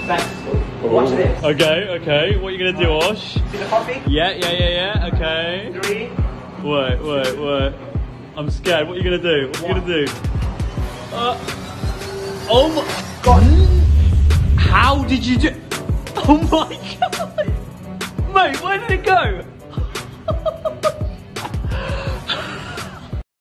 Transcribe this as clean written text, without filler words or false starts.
successful. Watch this. Okay, okay. What are you gonna do, Osh? See the coffee? Yeah. Okay. 3. Wait. I'm scared. What are you gonna do? What are you gonna do? Oh my God! How did you do? Oh my God! Mate, where did it go?